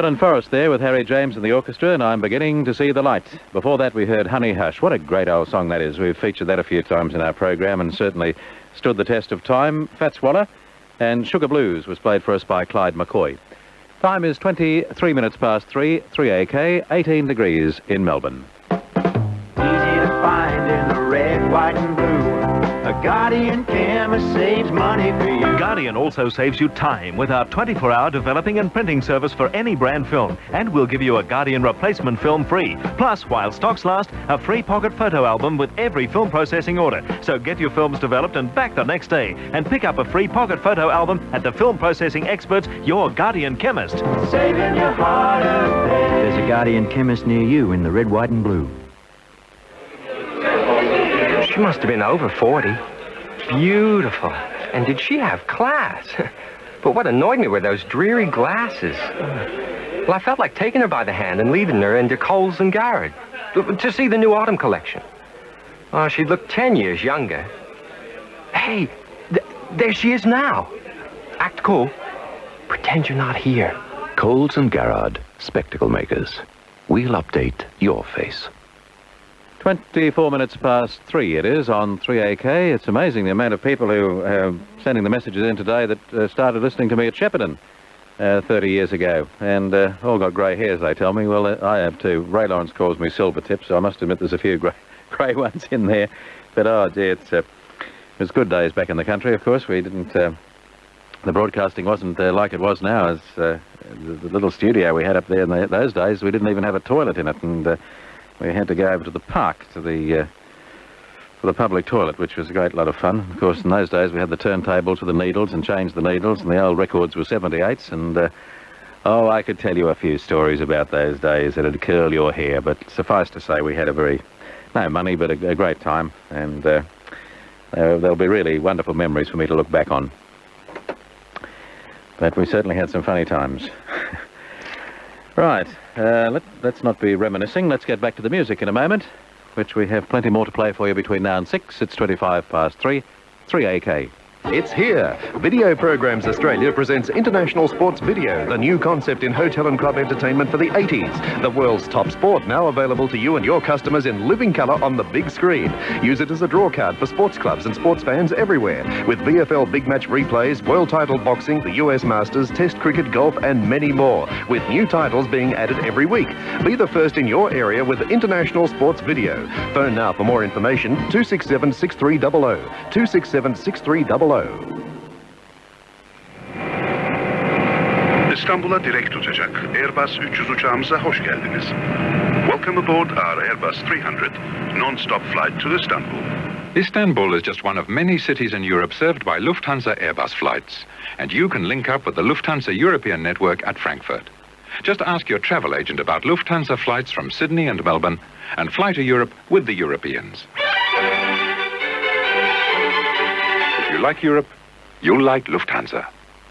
Alan Forrest there with Harry James and the orchestra, and I'm beginning to see the light. Before that we heard Honey Hush. What a great old song that is. We've featured that a few times in our program and certainly stood the test of time. Fats Waller and Sugar Blues was played for us by Clyde McCoy. Time is 23 minutes past 3, 3AK, 18 degrees in Melbourne. Easy to find in the red, white and blue. A Guardian chemist saves money for you. Guardian also saves you time with our 24-hour developing and printing service for any brand film. And we'll give you a Guardian replacement film free. Plus, while stocks last, a free pocket photo album with every film processing order. So get your films developed and back the next day. And pick up a free pocket photo album at the film processing experts, your Guardian chemist. Saving your heart a bit. There's a Guardian chemist near you in the red, white and blue. She must have been over 40. Beautiful. And did she have class? But what annoyed me were those dreary glasses. Well, I felt like taking her by the hand and leading her into Coles and Garrett to see the new autumn collection. Oh, she looked 10 years younger. Hey, there she is now. Act cool. Pretend you're not here. Coles and Garrard, spectacle makers. We'll update your face. 24 minutes past 3 it is on 3AK. It's amazing the amount of people who are sending the messages in today that started listening to me at Shepparton 30 years ago. And all got grey hairs, they tell me. Well, I have too. Ray Lawrence calls me silver tip, so I must admit there's a few grey ones in there. But, oh, dear, it was good days back in the country, of course. We didn't... the broadcasting wasn't like it was now. As the little studio we had up there in those days, we didn't even have a toilet in it. And... we had to go over to the park for the public toilet, which was a great lot of fun. Of course, in those days we had the turntables with the needles and changed the needles, and the old records were 78s. And oh, I could tell you a few stories about those days that'd curl your hair. But suffice to say, we had no money, but a great time. And there'll be really wonderful memories for me to look back on. But we certainly had some funny times. Right, let's not be reminiscing. Let's get back to the music in a moment, which we have plenty more to play for you between now and 6. It's 25 past 3, 3AK. It's here. Video Programs Australia presents International Sports Video, the new concept in hotel and club entertainment for the 80s. The world's top sport, now available to you and your customers in living colour on the big screen. Use it as a draw card for sports clubs and sports fans everywhere. With VFL big match replays, world title boxing, the US Masters, Test cricket, golf and many more. With new titles being added every week. Be the first in your area with International Sports Video. Phone now for more information, 267 6300. 267 6300. İstanbul'a direkt uçacak Airbus 300 uçağımıza hoş geldiniz. Welcome aboard our Airbus 300 non-stop flight to Istanbul. Istanbul is just one of many cities in Europe served by Lufthansa Airbus flights, and you can link up with the Lufthansa European network at Frankfurt. Just ask your travel agent about Lufthansa flights from Sydney and Melbourne and fly to Europe with the Europeans. If you like Europe, you'll like Lufthansa.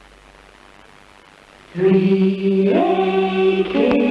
3AK.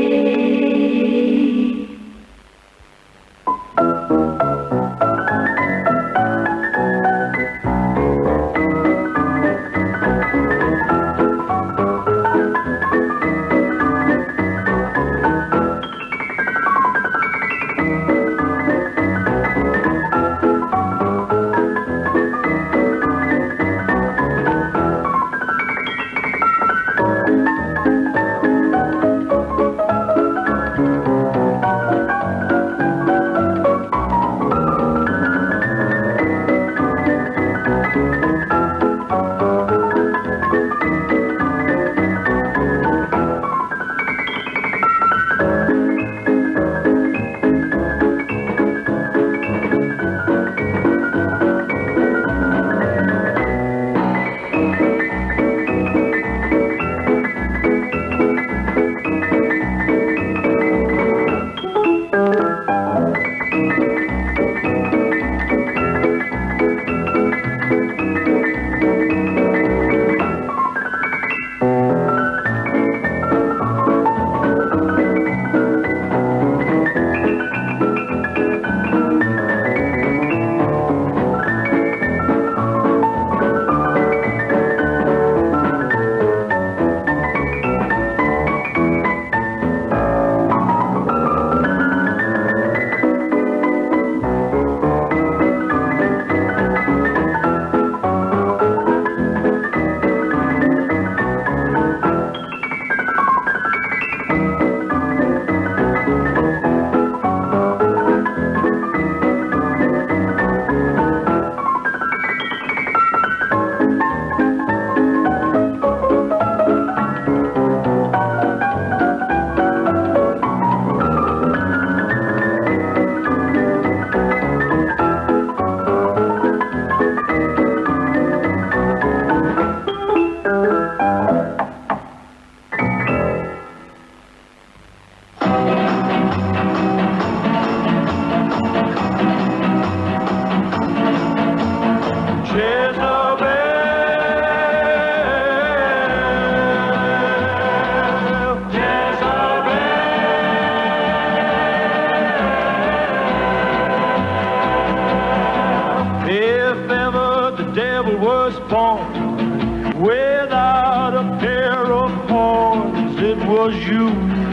was you.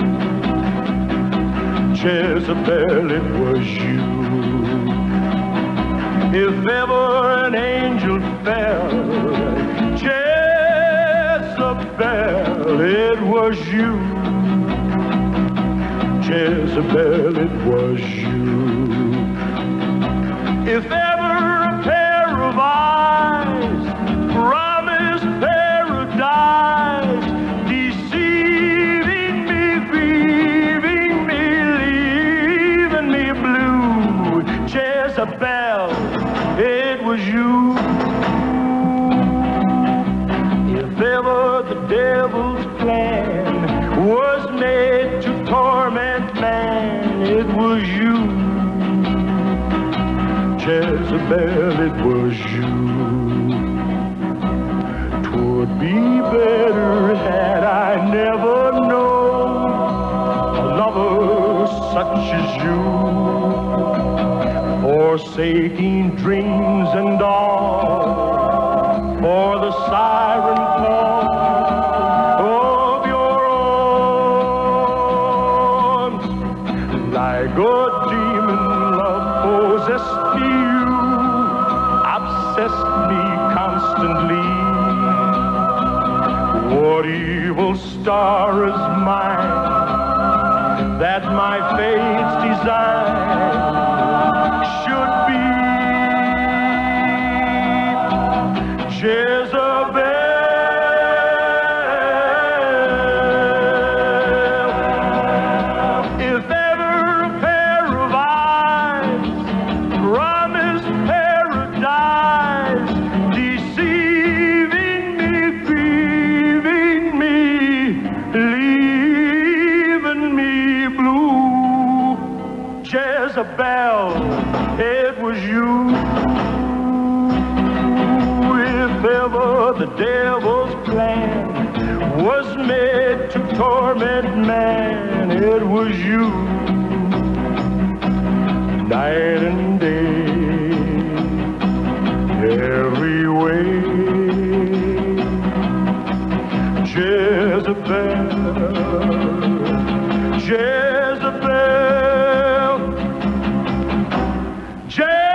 Jezebel, it was you. If ever an angel fell, Jezebel, it was you. Jezebel, it was you. If ever a pair of eyes promised paradise, deceiving me, grieving me, leaving me blue, Jezebel, it was you. If ever the devil's plan was made to torment man, it was you. Jezebel, it was you. 'Twould be better had I never known a lover such as you, forsaking dreams and all for the siren call of your arms. Like a demon, love possessed me, you obsessed me constantly. What evil star is mine that my fate's design should be Jezebel? If ever a pair of eyes promised paradise, deceiving me, grieving me, leaving me blue, Jezebel, it was you. If ever the devil's plan was made to torment man, it was you. Night and day, every way, Jezebel, Jezebel, Jezebel.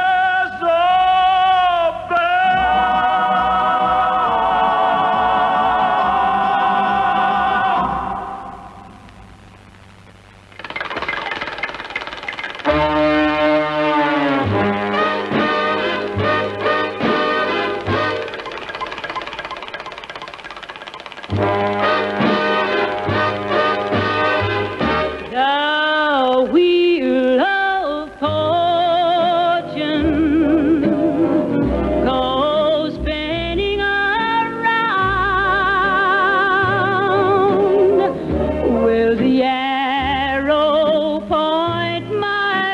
The wheel of fortune goes spinning around. Will the arrow point my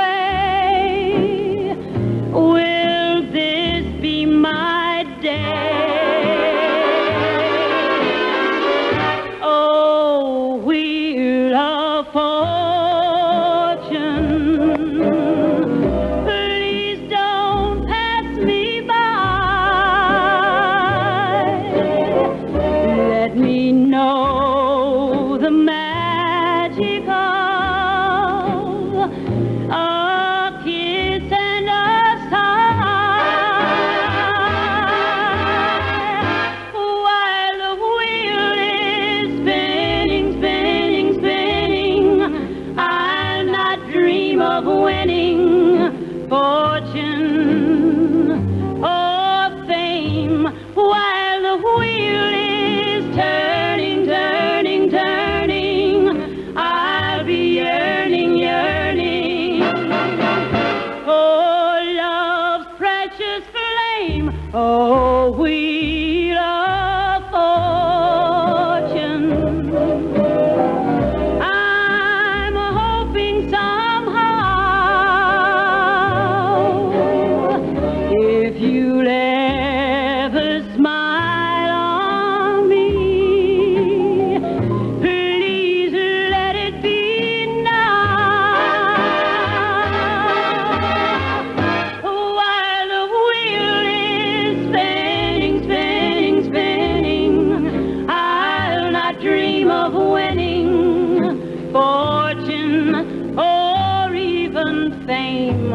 way? Will this be my day?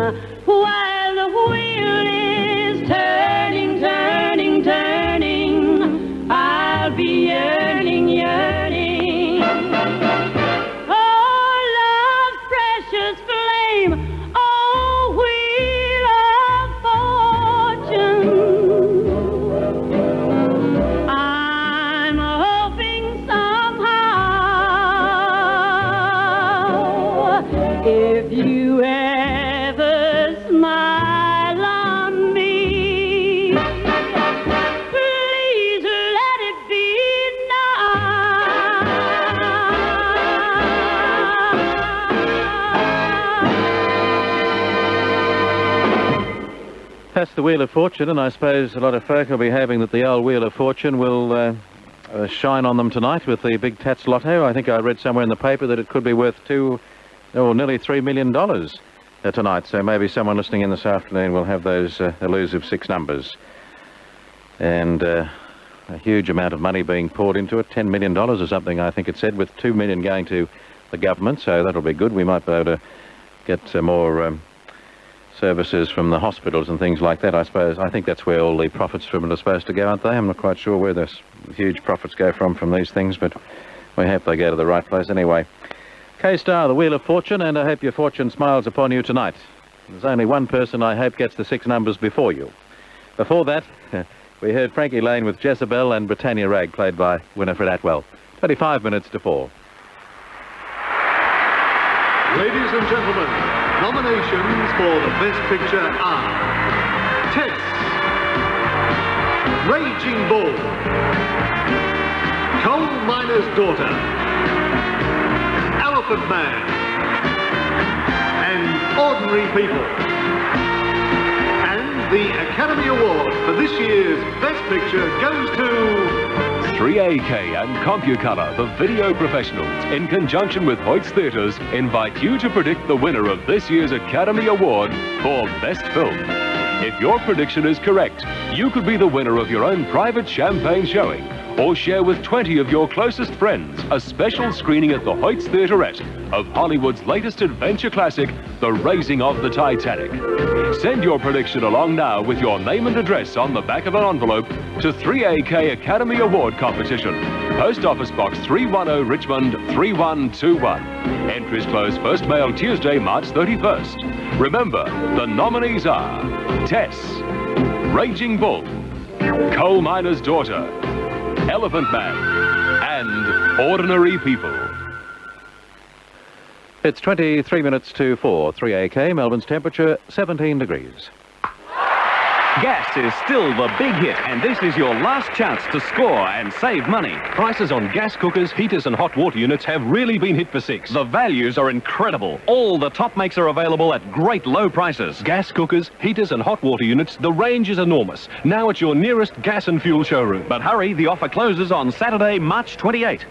while the wheel is turning, turning, turning. I'll be yearning, yearning. Oh, love's precious flame, oh, wheel of fortune. I'm hoping somehow, if you ever smile on me, please let it be That's the Wheel of Fortune, and I suppose a lot of folk will be hoping that the old Wheel of Fortune will shine on them tonight with the big Tats Lotto. I think I read somewhere in the paper that it could be worth nearly $3 million tonight, so maybe someone listening in this afternoon will have those elusive 6 numbers. And a huge amount of money being poured into it, $10 million or something, I think it said, with $2 million going to the government, so that'll be good. We might be able to get more services from the hospitals and things like that, I suppose. I think that's where all the profits from it are supposed to go, aren't they? I'm not quite sure where the huge profits go from these things, but we hope they go to the right place anyway. K-Star, the Wheel of Fortune, and I hope your fortune smiles upon you tonight. There's only one person I hope gets the 6 numbers before you. Before that, we heard Frankie Lane with Jezebel and Britannia Rag, played by Winifred Atwell. 25 minutes to 4. Ladies and gentlemen, nominations for the Best Picture are Tess, Raging Bull, Coal Miner's Daughter, Elephant Man, and Ordinary People. And the Academy Award for this year's Best Picture goes to 3AK and CompuColor, the video professionals, in conjunction with Hoyt's Theatres, invite you to predict the winner of this year's Academy Award for Best Film. If your prediction is correct, you could be the winner of your own private champagne showing, or share with 20 of your closest friends a special screening at the Hoyt's Theaterette of Hollywood's latest adventure classic, The Raising of the Titanic. Send your prediction along now with your name and address on the back of an envelope to 3AK Academy Award Competition, Post Office Box 310 Richmond 3121. Entries close first mail Tuesday, March 31st. Remember, the nominees are Tess, Raging Bull, Coal Miner's Daughter, Elephant Man, and Ordinary People. It's 23 minutes to 4, 3AK, Melbourne's temperature 17 degrees. Gas is still the big hit, and this is your last chance to score and save money. Prices on gas cookers, heaters and hot water units have really been hit for 6. The values are incredible. All the top makes are available at great low prices. Gas cookers, heaters and hot water units, the range is enormous. Now at your nearest gas and fuel showroom. But hurry, the offer closes on Saturday, March 28.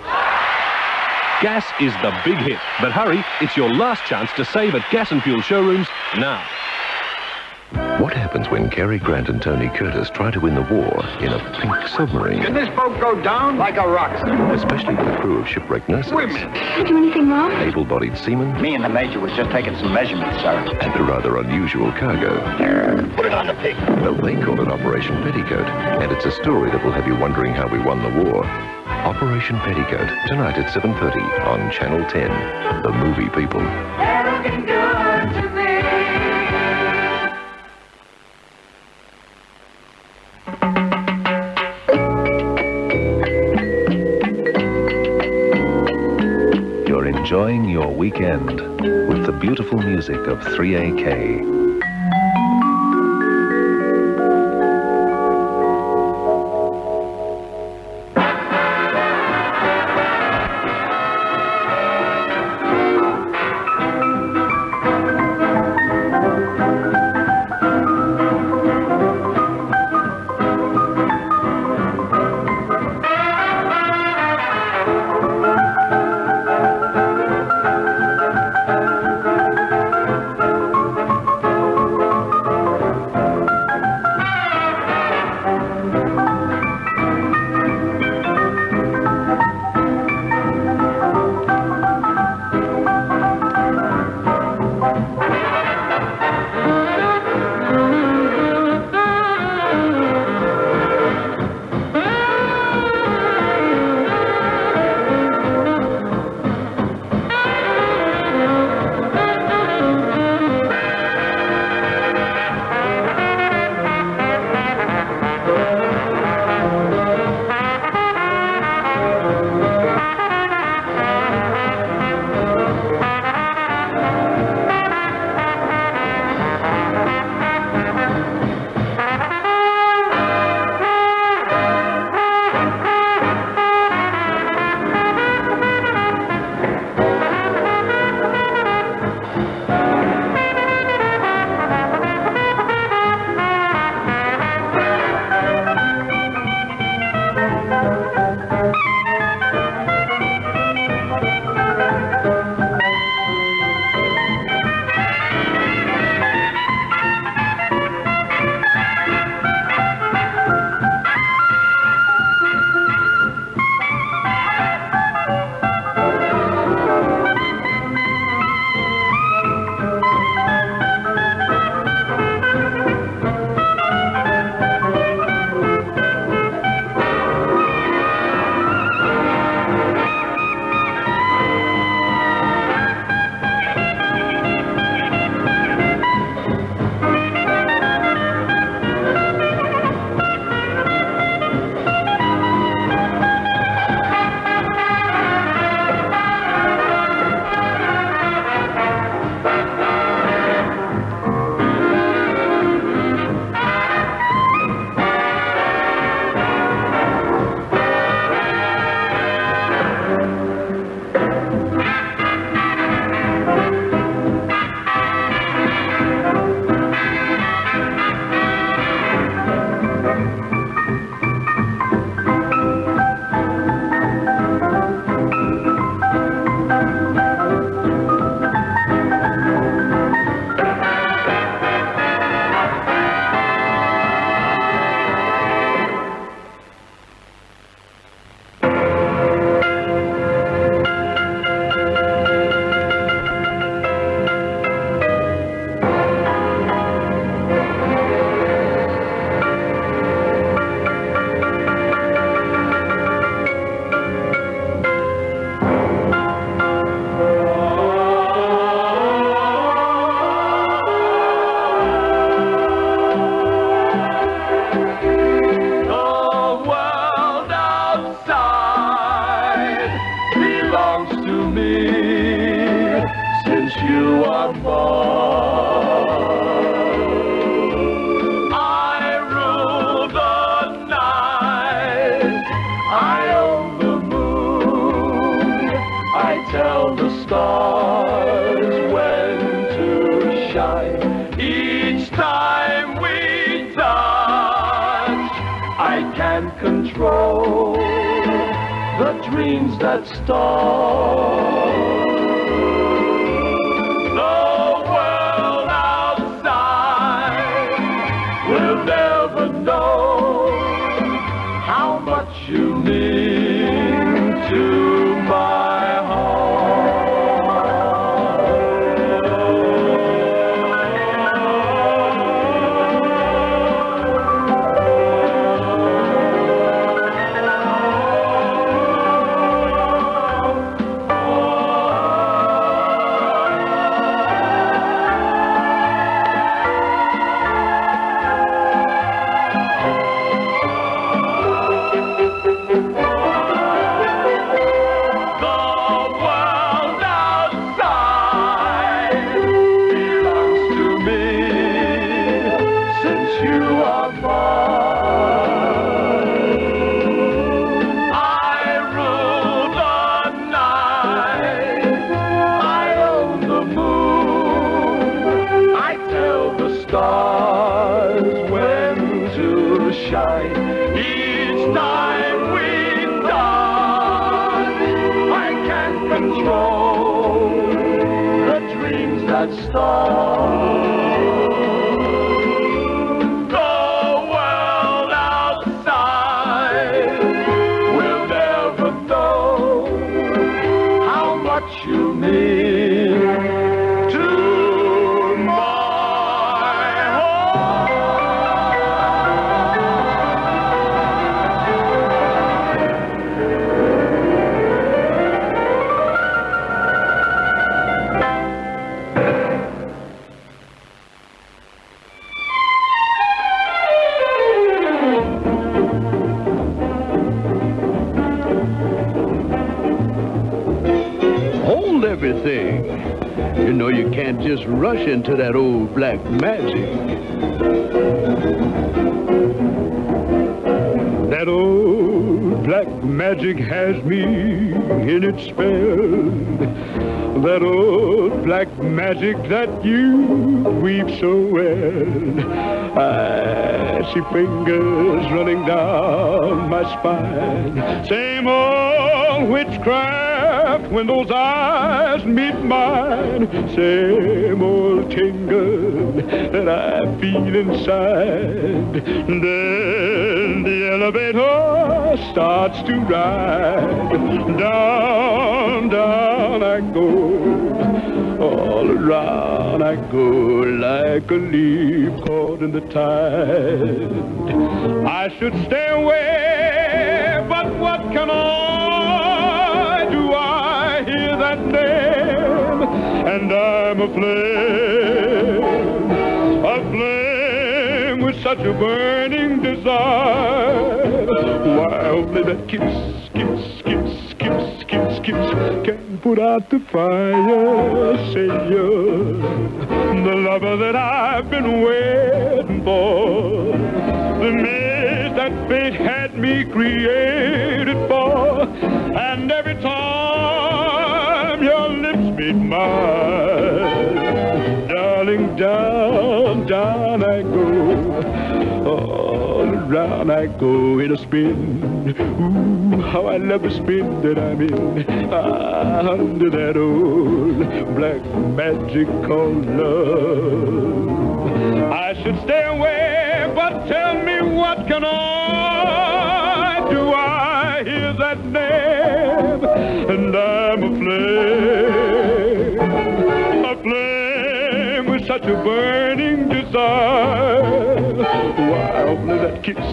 Gas is the big hit. But hurry, it's your last chance to save at gas and fuel showrooms now. What happens when Cary Grant and Tony Curtis try to win the war in a pink submarine? Can this boat go down like a rock? Especially with a crew of shipwrecked nurses. Women. Did I do anything wrong? Able-bodied seamen. Me and the Major was just taking some measurements, sir. And a rather unusual cargo. Put it on the pig. Well, they call it Operation Petticoat. And it's a story that will have you wondering how we won the war. Operation Petticoat, tonight at 7:30 on Channel 10. The Movie People. They're looking good to me. You're enjoying your weekend with the beautiful music of 3AK. above. I rule the night. I own the moon. I tell the stars when to shine. Each time we touch, I can control the dreams that start. The world outside will never know how much you mean to my each time we touch, I can control the dreams that start. The world outside will never know how much you mean to my everything. You know you can't just rush into that old black magic. That old black magic has me in its spell. That old black magic that you weave so well. I see fingers running down my spine. Same old witchcraft when those eyes meet mine. Same old tingle that I feel inside. Then the elevator starts to ride. Down, down I go. All around I go like a leaf caught in the tide. I should stay away, but what can I do? I hear that name, and I'm aflame with such a burning desire. Why only that kiss can put out the fire. Say you're the lover that I've been waiting for, the mate that fate had me created for. And every time your lips meet mine, darling, down, down I go. All around I go in a spin. Ooh, how I love the spin that I'm in, under that old black magic called love. I should stay away, but tell me what can I do? I hear that name, and I'm aflame with such a burning desire. Why only that kiss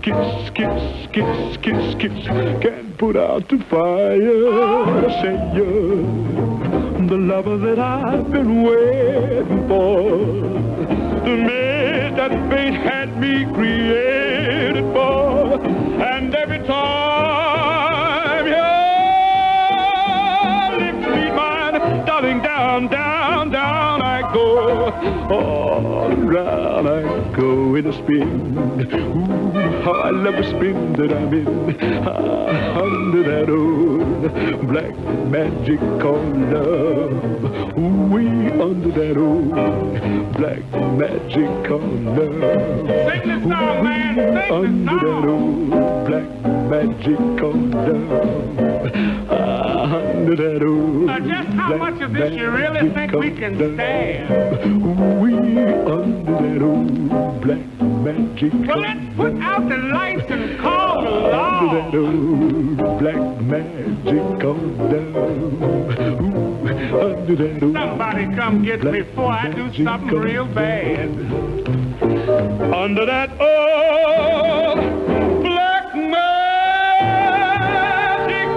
can put out the fire. Say you're the lover that I've been waiting for, the mate that fate had me created for. And every time your lips meet mine, darling, down, down, down I go. All round I go in a spin. Ooh, how I love the spin that I'm in. Under that old black magic called love. Ooh, we under that old black magic called love. Sing this song, man. Sing this Under that song. old black magic called love. Under that old Just how black much of this you really magic think we called can love. stand? We under that old black magic Well, called let's put out the lights and call the under law. that old black magic called love. Ooh, under that old Somebody come get me before I do something real bad. under that old black magic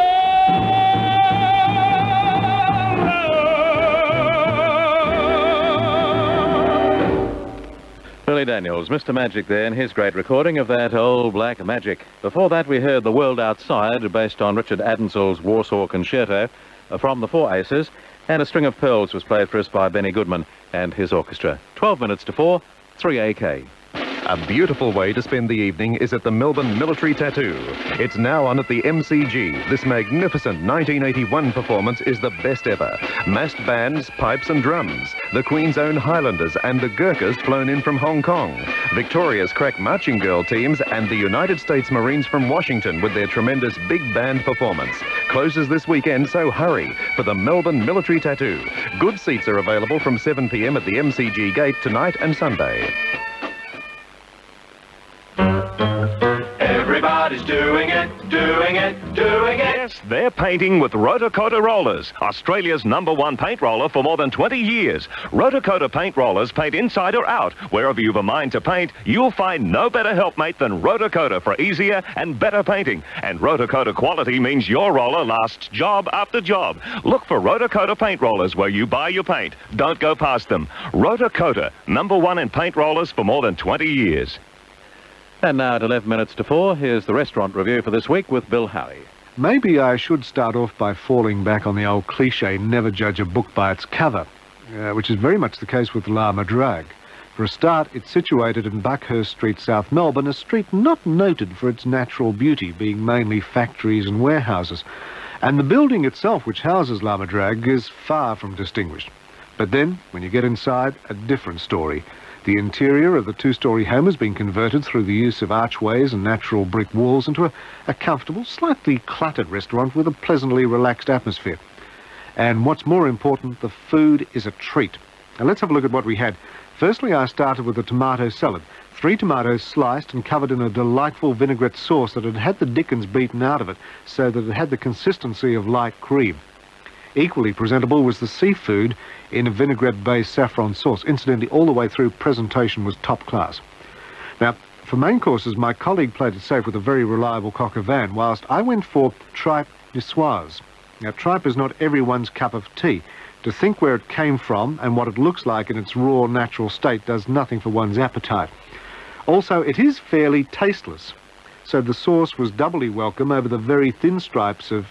Billy Daniels, Mr. Magic there, and his great recording of that old black magic. Before that, we heard The World Outside, based on Richard Addinsell's Warsaw Concerto from the Four Aces, and A String of Pearls was played for us by Benny Goodman and his orchestra. 12 minutes to 4, 3AK. A beautiful way to spend the evening is at the Melbourne Military Tattoo. It's now on at the MCG. This magnificent 1981 performance is the best ever. Massed bands, pipes and drums. The Queen's Own Highlanders and the Gurkhas flown in from Hong Kong. Victoria's crack marching girl teams and the United States Marines from Washington with their tremendous big band performance. Closes this weekend, so hurry for the Melbourne Military Tattoo. Good seats are available from 7 p.m. at the MCG gate tonight and Sunday. Everybody's doing it, doing it, doing it. Yes, they're painting with Rotocoda rollers, Australia's #1 paint roller for more than 20 years. Rotocoda paint rollers paint inside or out. Wherever you've a mind to paint, you'll find no better helpmate than Rotocoda for easier and better painting. And Rotocoda quality means your roller lasts job after job. Look for Rotocoda paint rollers where you buy your paint. Don't go past them. Rotocoda, #1 in paint rollers for more than 20 years. And now at 11 minutes to 4, here's the restaurant review for this week with Bill Howie. Maybe I should start off by falling back on the old cliche, never judge a book by its cover, which is very much the case with La Madrague. For a start, it's situated in Buckhurst Street, South Melbourne, a street not noted for its natural beauty, being mainly factories and warehouses. And the building itself, which houses La Madrague, is far from distinguished. But then, when you get inside, a different story. The interior of the two-storey home has been converted through the use of archways and natural brick walls into a comfortable, slightly cluttered restaurant with a pleasantly relaxed atmosphere. And what's more important, the food is a treat. Now let's have a look at what we had. Firstly, I started with a tomato salad. 3 tomatoes sliced and covered in a delightful vinaigrette sauce that had had the dickens beaten out of it so that it had the consistency of light cream. Equally presentable was the seafood in a vinaigrette-based saffron sauce. Incidentally, all the way through, presentation was top class. Now, for main courses, my colleague played it safe with a very reliable coq au vin, whilst I went for tripe niçoise. Now, tripe is not everyone's cup of tea. To think where it came from and what it looks like in its raw, natural state does nothing for one's appetite. Also, it is fairly tasteless, so the sauce was doubly welcome over the very thin strips of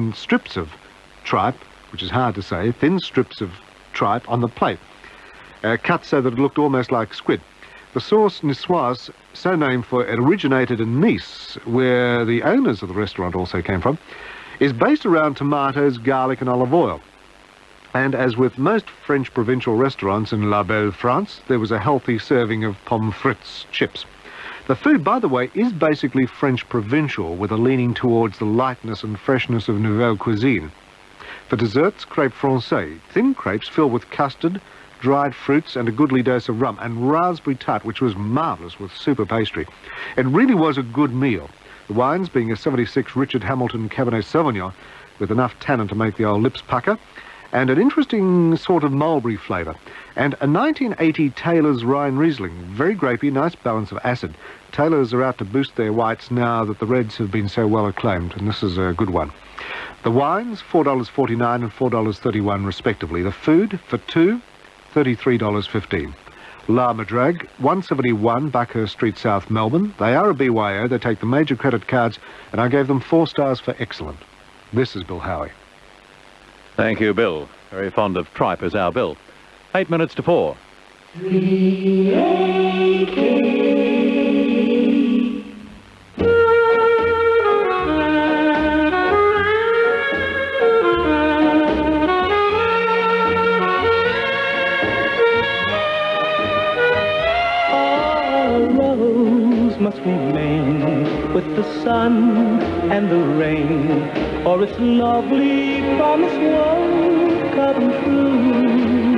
tripe, which is hard to say, thin strips of tripe on the plate, cut so that it looked almost like squid. The sauce niçoise, so named for it originated in Nice, where the owners of the restaurant also came from, is based around tomatoes, garlic and olive oil. And as with most French provincial restaurants in La Belle France, there was a healthy serving of pommes frites chips. The food, by the way, is basically French provincial, with a leaning towards the lightness and freshness of Nouvelle cuisine. For desserts, crêpes françaises, thin crepes filled with custard, dried fruits and a goodly dose of rum, and raspberry tart, which was marvellous with super pastry. It really was a good meal. The wines being a 76 Richard Hamilton Cabernet Sauvignon, with enough tannin to make the old lips pucker, and an interesting sort of mulberry flavour, and a 1980 Taylor's Rhine Riesling, very grapey, nice balance of acid. Taylors are out to boost their whites now that the reds have been so well acclaimed, and this is a good one. The wines, $4.49 and $4.31 respectively. The food, for two, $33.15. La Madrague, 171 Buckhurst Street, South Melbourne. They are a BYO, they take the major credit cards, and I gave them 4 stars for excellent. This is Bill Howie. Thank you, Bill. Very fond of tripe is our Bill. 8 minutes to 4. Must remain with the sun and the rain, or its lovely promise won't come true.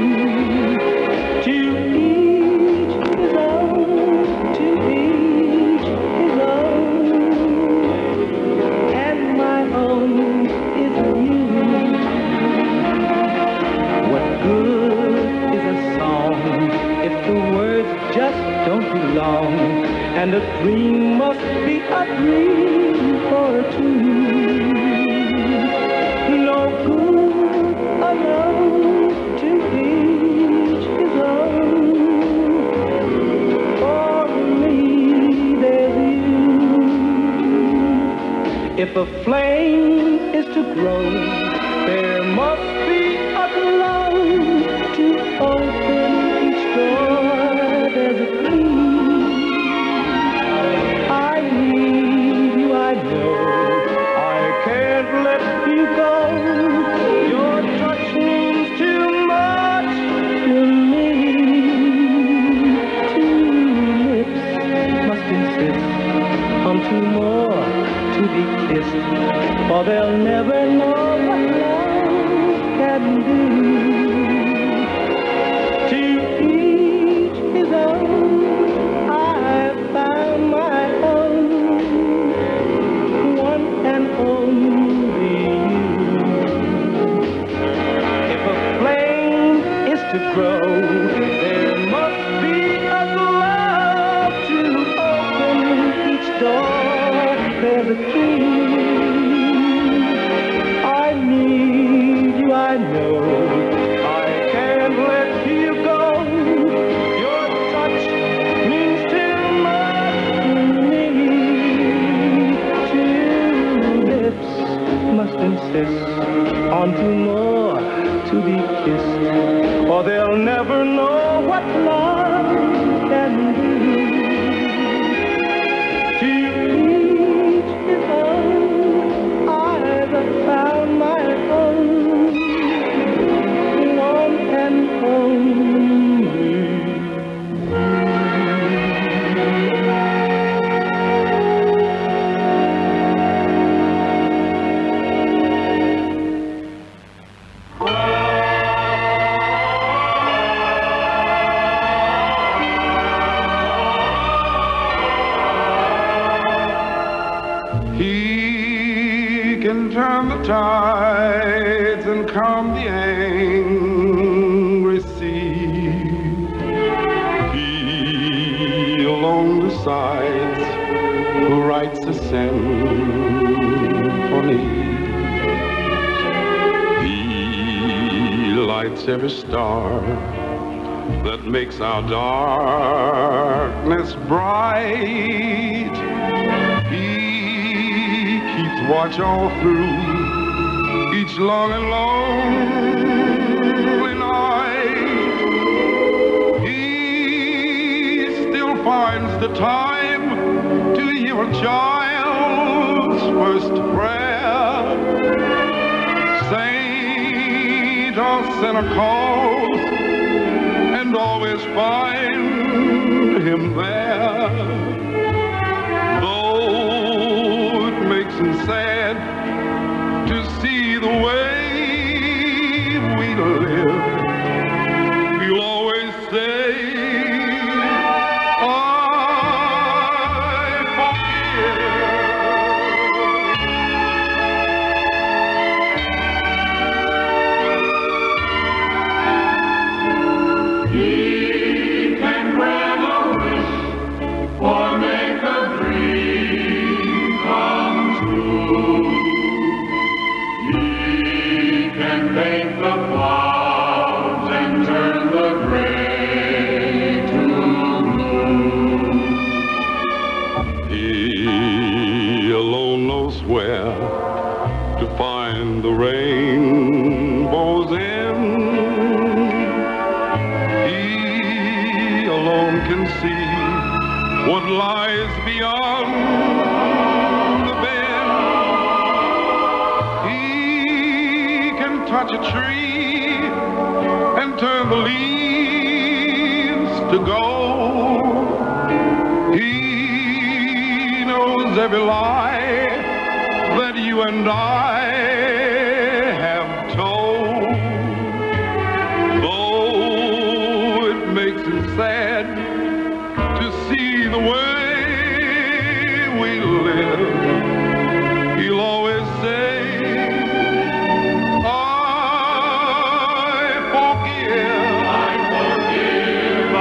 To each his own, to each his own, and my own is you. What good is a song if the words just don't belong? And a dream must be a dream for two. No good alone, to each his own. For me, there's you. If a flame is to grow, there must be a glow to open each door. There's a key. For they'll never know what love can do. To each his own, I've found my own, one and only you. If a flame is to grow, there must be a love to open each door. There's a key. I know I can't let you go. Your touch means too much to me. Two lips must insist on two more to be kissed, or they'll never know what love can do. To each his own, I've found my own. He can turn the tides and calm the angry sea. He alone decides who writes a symphony. He lights every star that makes our darkness bright. Watch all through each long and lonely night. He still finds the time to hear a child's first prayer. Saint or sinner calls, and always find him there. Sad to see the way we live. You'll always say, I forgive. He can grant a wish or make a dream come true. He can paint the clouds and turn the gray to blue. He alone knows where to find the rainbow's end. He lies beyond the bend. He can touch a tree and turn the leaves to gold. He knows every lie that you and I have told. Though it makes him sad to see the way we live, he'll always say, I forgive. I forgive,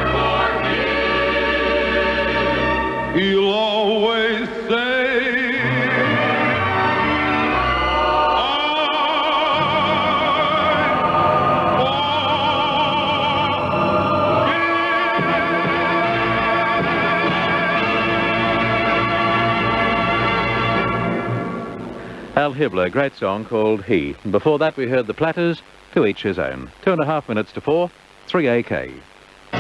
I forgive. He'll always say, Al Hibbler, great song called He. And before that we heard the Platters, To Each His Own. 2.5 minutes to 4, 3AK. A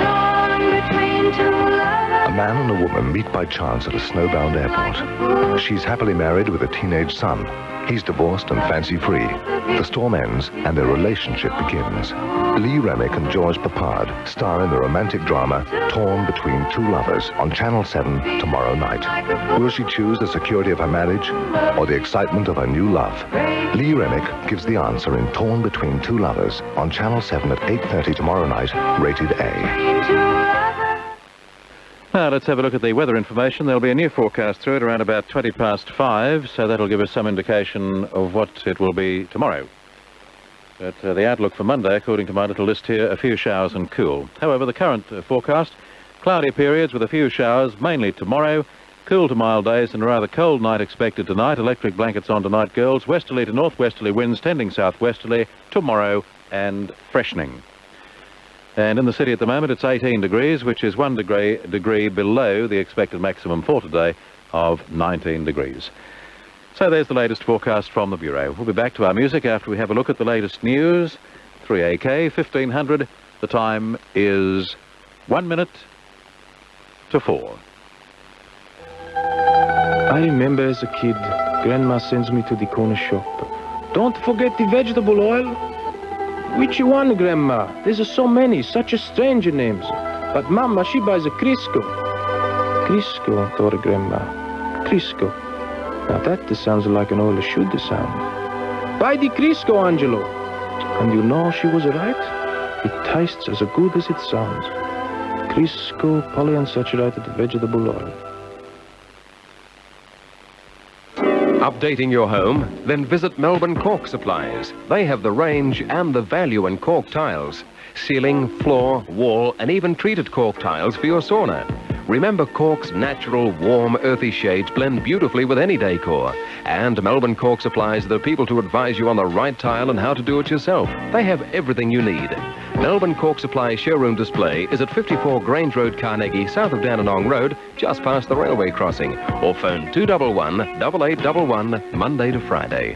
man and a woman meet by chance at a snowbound airport. She's happily married with a teenage son. He's divorced and fancy-free. The storm ends and their relationship begins. Lee Remick and George Papard star in the romantic drama Torn Between Two Lovers on Channel 7 tomorrow night. Will she choose the security of her marriage or the excitement of her new love? Lee Remick gives the answer in Torn Between Two Lovers on Channel 7 at 8:30 tomorrow night, rated A. Now let's have a look at the weather information. There'll be a new forecast through at around about 20 past 5, so that'll give us some indication of what it will be tomorrow. But the outlook for Monday, according to my little list here, a few showers and cool. However, the current forecast, cloudy periods with a few showers, mainly tomorrow, cool to mild days and a rather cold night expected tonight. Electric blankets on tonight, girls. Westerly to northwesterly winds tending southwesterly tomorrow and freshening. And in the city at the moment it's 18 degrees, which is 1 degree below the expected maximum for today of 19 degrees. So there's the latest forecast from the Bureau. We'll be back to our music after we have a look at the latest news. 3AK, 1500. The time is 1 minute to 4. I remember as a kid, Grandma sends me to the corner shop. Don't forget the vegetable oil. Which one, Grandma? There's so many, such a stranger names. But Mama, she buys a Crisco. Crisco, thought Grandma. Crisco. Now that sounds like an oil should sound. Buy the Crisco, Angelo. And you know she was right. It tastes as good as it sounds. Crisco polyunsaturated vegetable oil. Updating your home? Then visit Melbourne Cork Supplies. They have the range and the value in cork tiles. Ceiling, floor, wall, and even treated cork tiles for your sauna. Remember, Cork's natural, warm, earthy shades blend beautifully with any decor. And Melbourne Cork Supplies are the people to advise you on the right tile and how to do it yourself. They have everything you need. Melbourne Cork Supply showroom display is at 54 Grange Road, Carnegie, south of Dandenong Road, just past the railway crossing. Or phone 211 8811 Monday to Friday.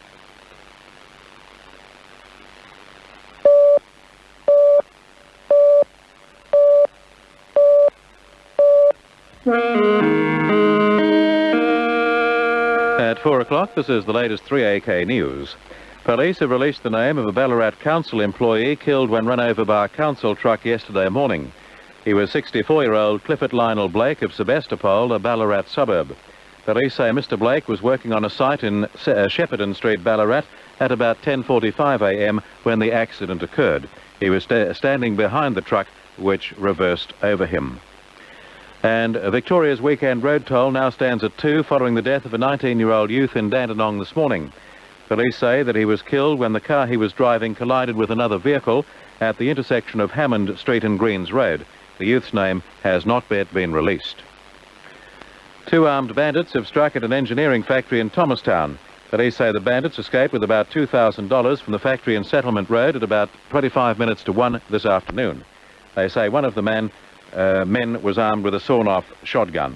At 4 o'clock, this is the latest 3AK news. Police have released the name of a Ballarat council employee killed when run over by a council truck yesterday morning. He was 64-year-old Clifford Lionel Blake of Sebastopol, a Ballarat suburb. Police say Mr. Blake was working on a site in Shepparton Street, Ballarat, at about 10:45 a.m. when the accident occurred. He was standing behind the truck, which reversed over him. And Victoria's weekend road toll now stands at 2 following the death of a 19-year-old youth in Dandenong this morning. Police say that he was killed when the car he was driving collided with another vehicle at the intersection of Hammond Street and Greens Road. The youth's name has not yet been released. 2 armed bandits have struck at an engineering factory in Thomastown. Police say the bandits escaped with about $2,000 from the factory in Settlement Road at about 25 minutes to 1 this afternoon. They say one of the men was armed with a sawn-off shotgun.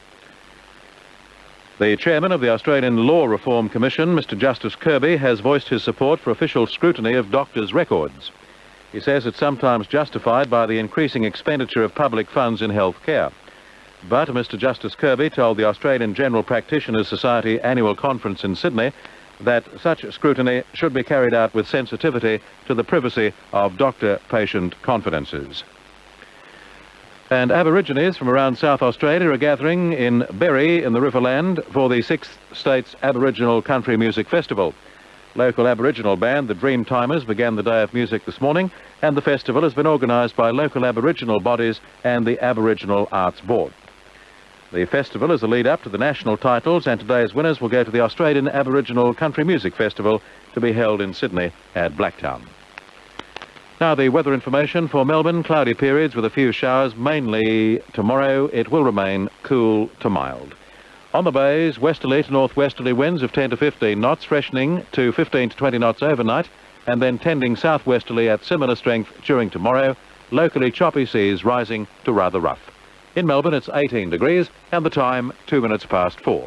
The chairman of the Australian Law Reform Commission, Mr. Justice Kirby, has voiced his support for official scrutiny of doctors' records. He says it's sometimes justified by the increasing expenditure of public funds in health care. But Mr. Justice Kirby told the Australian General Practitioners Society annual conference in Sydney that such scrutiny should be carried out with sensitivity to the privacy of doctor-patient confidences. And Aborigines from around South Australia are gathering in Berry in the Riverland for the 6th States Aboriginal Country Music Festival. Local Aboriginal band, the Dreamtimers, began the day of music this morning, and the festival has been organised by local Aboriginal bodies and the Aboriginal Arts Board. The festival is a lead-up to the national titles, and today's winners will go to the Australian Aboriginal Country Music Festival to be held in Sydney at Blacktown. Now the weather information for Melbourne: cloudy periods with a few showers, mainly tomorrow. It will remain cool to mild. On the bays, westerly to northwesterly winds of 10 to 15 knots, freshening to 15 to 20 knots overnight, and then tending southwesterly at similar strength during tomorrow. Locally choppy seas rising to rather rough. In Melbourne, it's 18 degrees, and the time 2 minutes past 4.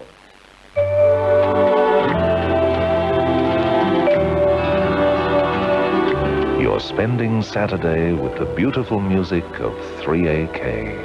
You're spending Saturday with the beautiful music of 3AK.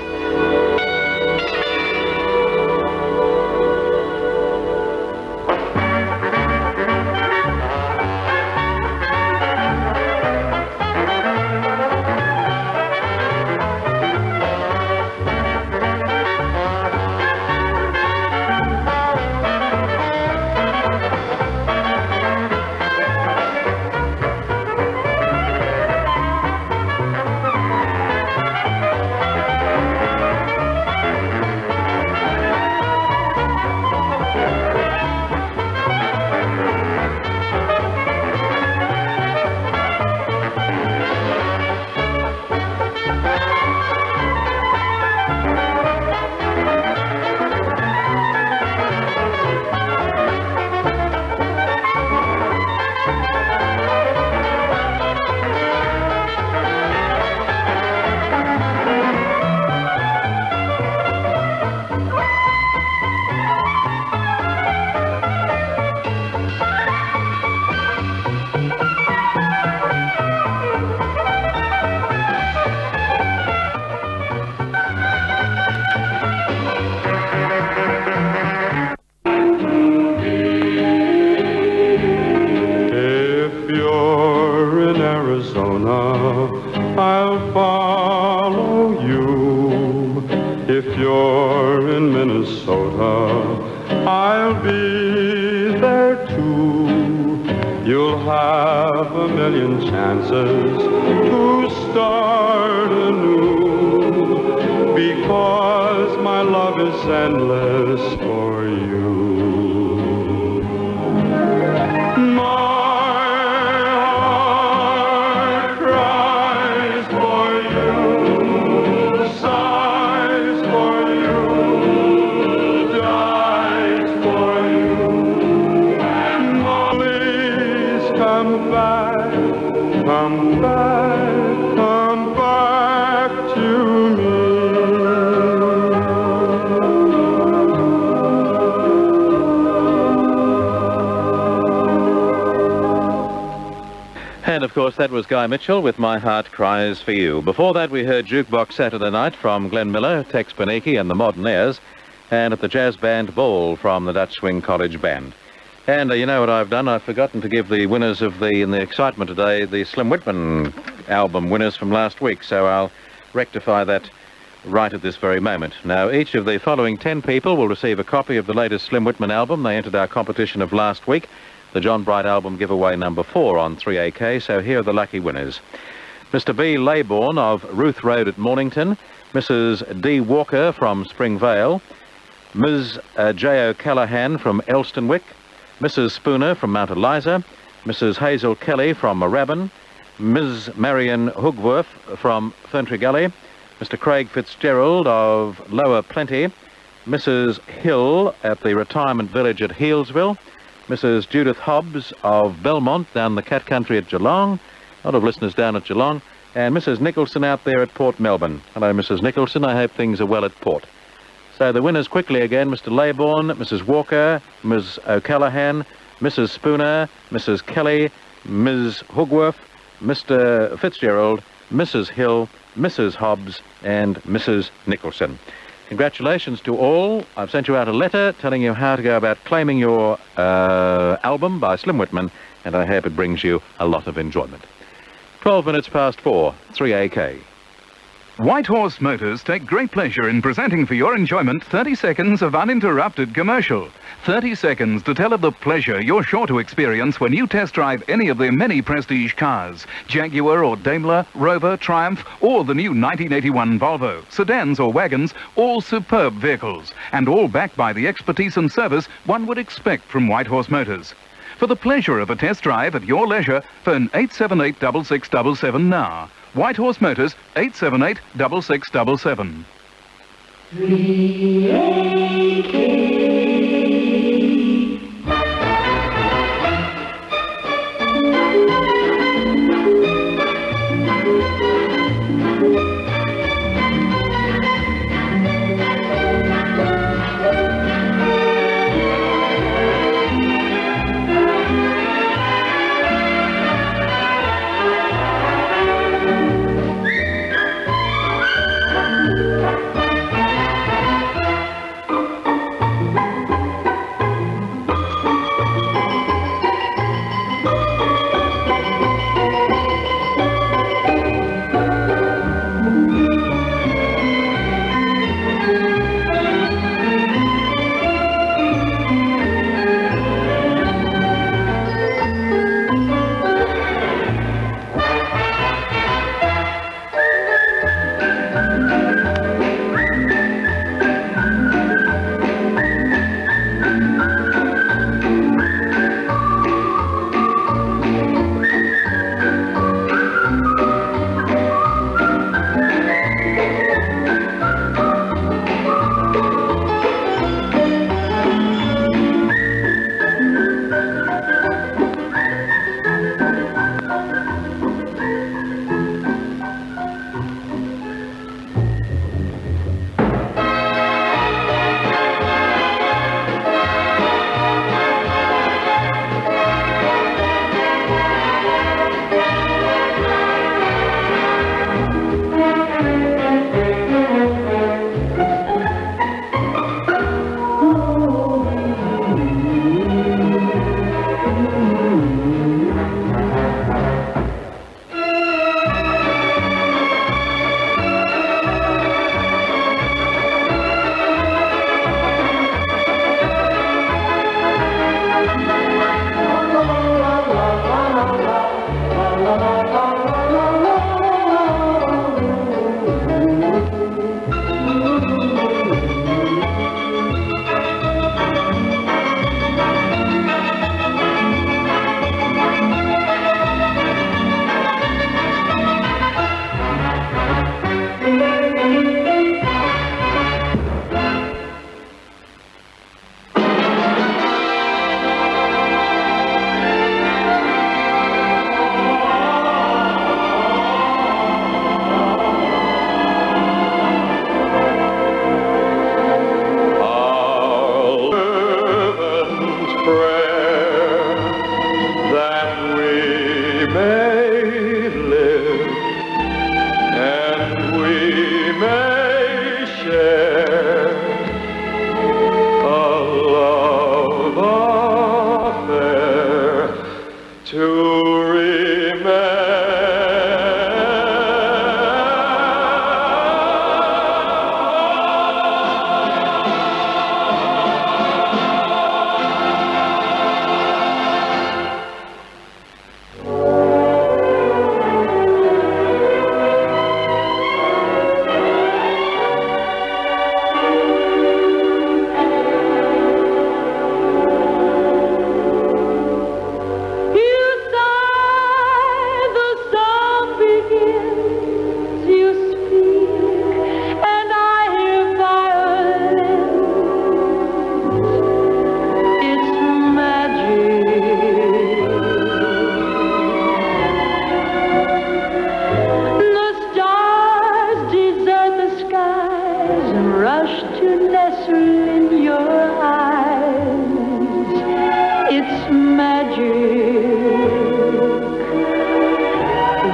I'll follow you. If you're in Minnesota, I'll be there too. You'll have a million chances to start anew, because my love is endless for you. Come back to me. And of course that was Guy Mitchell with My Heart Cries for You. Before that we heard Jukebox Saturday Night from Glenn Miller, Tex Beneke and the Modernaires, and at the Jazz Band Ball from the Dutch Swing College Band. And you know what I've done? I've forgotten to give the winners of in the excitement today, the Slim Whitman album winners from last week, so I'll rectify that right at this very moment. Now, each of the following 10 people will receive a copy of the latest Slim Whitman album. They entered our competition of last week, the John Bright album giveaway number 4 on 3AK, so here are the lucky winners. Mr. B. Laybourne of Ruth Road at Mornington, Mrs. D. Walker from Springvale, Ms. J. O'Callaghan from Elstonwick, Mrs. Spooner from Mount Eliza, Mrs. Hazel Kelly from Moorabbin, Ms. Marion Hugworth from Ferntree Gully, Mr. Craig Fitzgerald of Lower Plenty, Mrs. Hill at the retirement village at Healesville, Mrs. Judith Hobbs of Belmont down the Cat Country at Geelong, a lot of listeners down at Geelong, and Mrs. Nicholson out there at Port Melbourne. Hello, Mrs. Nicholson, I hope things are well at Port. So the winners quickly again: Mr. Laybourne, Mrs. Walker, Ms. O'Callaghan, Mrs. Spooner, Mrs. Kelly, Ms. Hugworth, Mr. Fitzgerald, Mrs. Hill, Mrs. Hobbs and Mrs. Nicholson. Congratulations to all. I've sent you out a letter telling you how to go about claiming your album by Slim Whitman, and I hope it brings you a lot of enjoyment. 12 minutes past 4, 3AK. Whitehorse Motors take great pleasure in presenting for your enjoyment 30 seconds of uninterrupted commercial. 30 seconds to tell of the pleasure you're sure to experience when you test drive any of their many prestige cars. Jaguar or Daimler, Rover, Triumph, or the new 1981 Volvo. Sedans or wagons, all superb vehicles. And all backed by the expertise and service one would expect from Whitehorse Motors. For the pleasure of a test drive at your leisure, phone 878-6677 now. Whitehorse Motors, 878-6677. 3AK.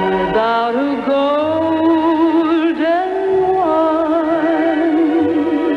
Without a golden one.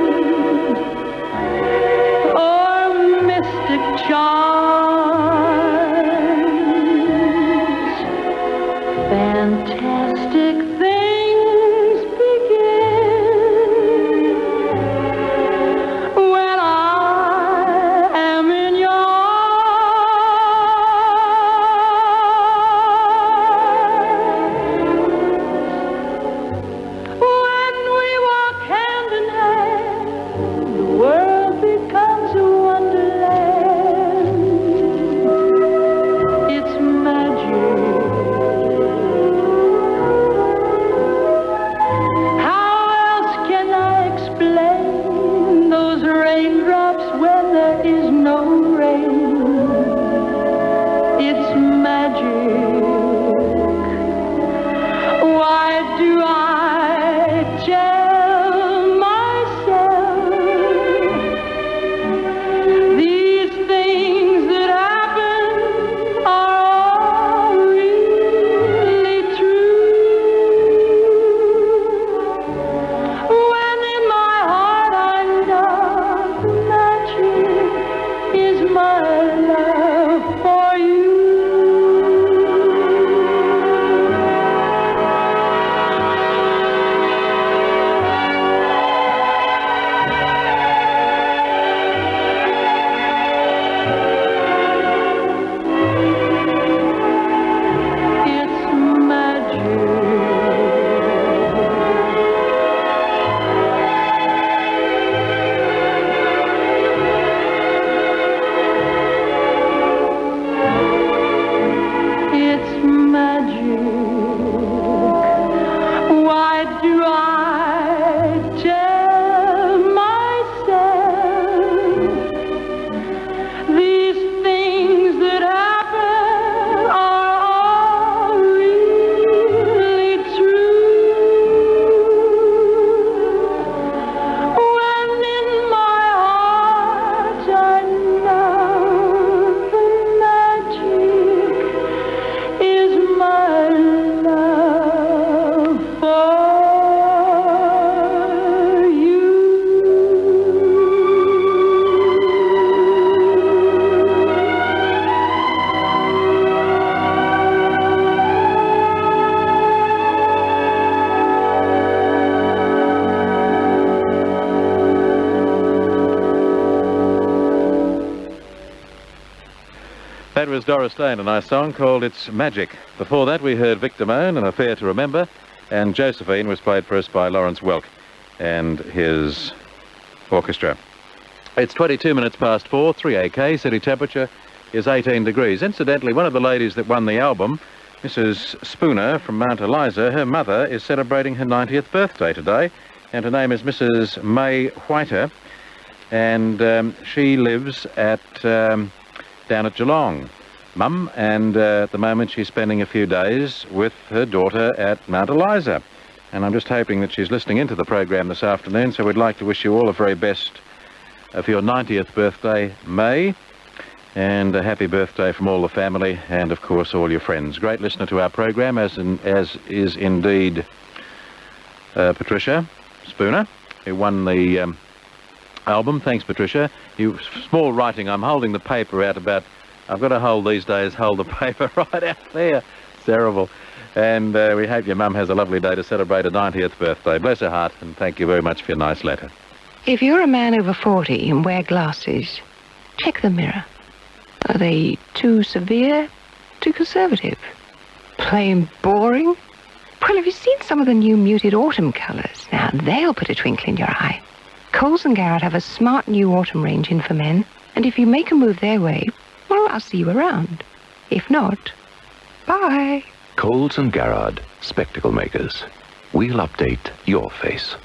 That was Doris Day and a nice song called It's Magic. Before that we heard Victor Moan, An Affair to Remember, and Josephine was played for us by Lawrence Welk and his orchestra. It's 22 minutes past 4, 3AK, city temperature is 18 degrees. Incidentally, one of the ladies that won the album, Mrs. Spooner from Mount Eliza, her mother is celebrating her 90th birthday today, and her name is Mrs. May Whiter, and she lives at down at Geelong, Mum, and at the moment she's spending a few days with her daughter at Mount Eliza. And I'm just hoping that she's listening into the program this afternoon, so we'd like to wish you all the very best for your 90th birthday, May, and a happy birthday from all the family and, of course, all your friends. Great listener to our program, as is indeed Patricia Spooner, who won the album. Thanks, Patricia. You small writing. I'm holding the paper out about... I've got to hold these days, hold the paper right out there. It's terrible. And we hope your mum has a lovely day to celebrate her 90th birthday. Bless her heart, and thank you very much for your nice letter. If you're a man over 40 and wear glasses, check the mirror. Are they too severe, too conservative, plain boring? Well, have you seen some of the new muted autumn colours? Now, they'll put a twinkle in your eye. Coles and Garrett have a smart new autumn range in for men, and if you make a move their way, well, I'll see you around. If not, bye. Coles and Garrard, spectacle makers. We'll update your face.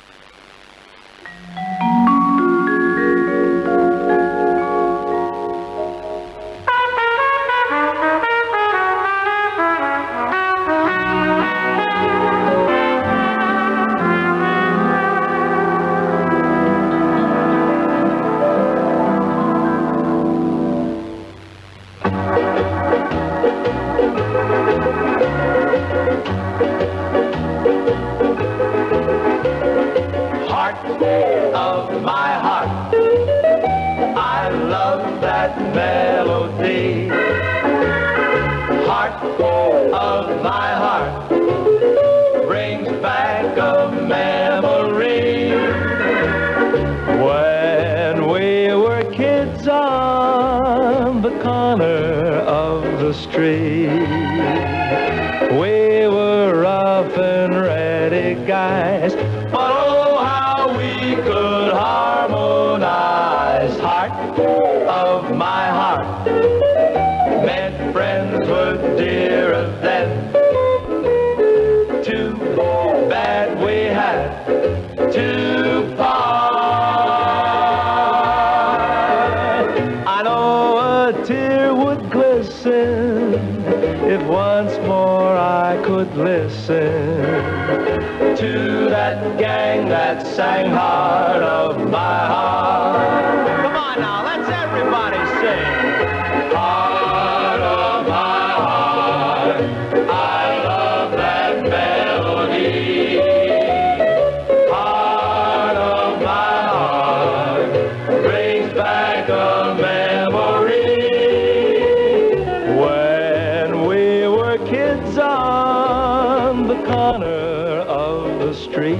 Of my heart, I love that melody. Heart of my heart brings back a memory. When we were kids on the corner of the street, we were rough and ready guys, but oh, how we could harmonize. Heart of my heart, met friends were dearer then. Too bad we had to part. I know a tear would glisten if once more I could listen to that gang that sang Heart of my heart. Come on now, let's everybody sing. Heart of my heart, I love that melody. Heart of my heart brings back a memory. When we were kids on the corner of the street,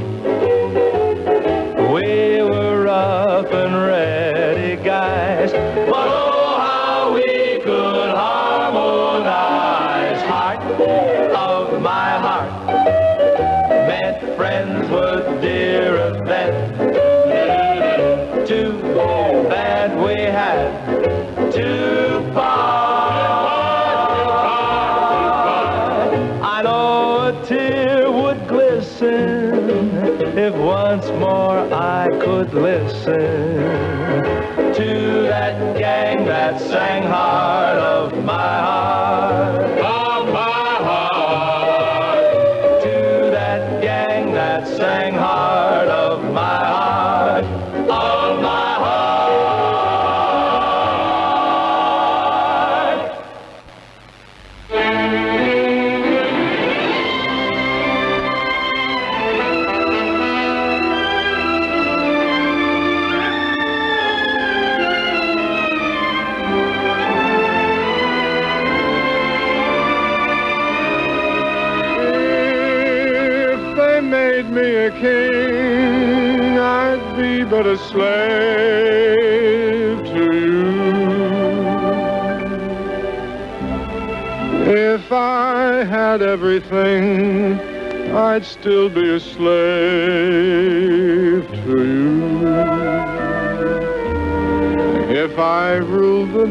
we were rough and ready guys, but oh, how we could harmonize. Heart of my heart, meant friends were dearer then. Too bad we had to part. I know a tear would glisten if once more I could listen to that gang that sang Heart of my heart. Of my heart. To that gang that sang Heart of my heart. Of my made me a king, I'd be but a slave to you. If I had everything, I'd still be a slave to you. If I ruled the